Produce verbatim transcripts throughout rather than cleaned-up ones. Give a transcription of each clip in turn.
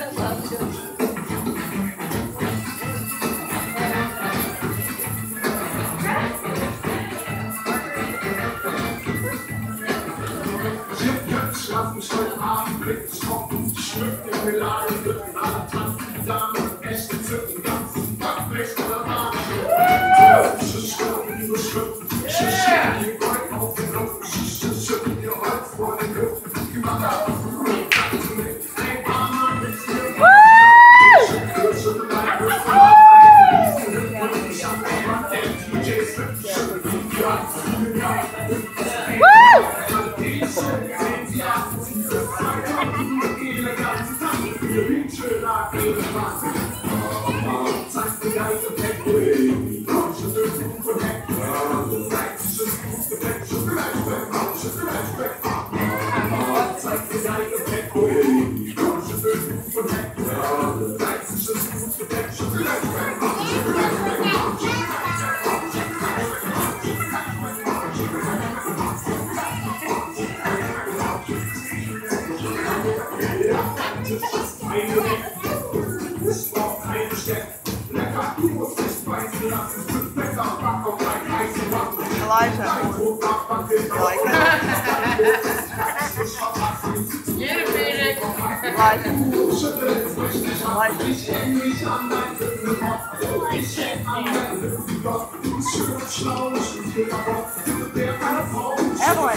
Schlafen heute Abend, Blick trocken, schmückt den Beladen, wird alle tanzen, Damen, echte Zücken, ganzen Backblech oder Bahn. Schisch, über Schlüpfen, Schisch, die Gold auf den Luft, Schisch, schütten ihr Holz vor den Hüften, die Mann auf den Ruhe, kann zu mir, ein paar Mal mit dir. Schüttel, schüttel, ein Hüften, ein Hüften, und ich hab ein Mann, der D J Swift, schüttel, ja, ja, Elijah. You like it? Get it, Phoenix. Elijah. Evelyn.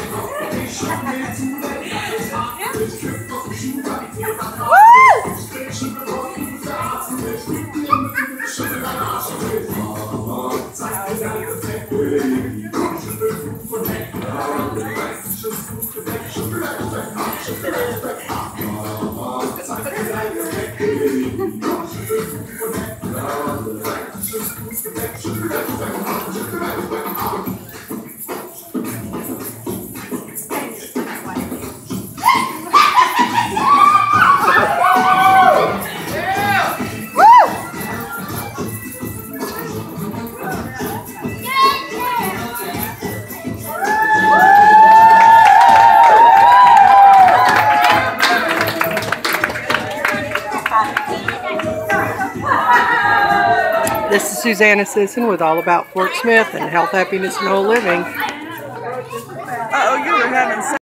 This is Susanna Sisson with All About Fort Smith and Health, Happiness, and Whole Living. Uh oh, you were having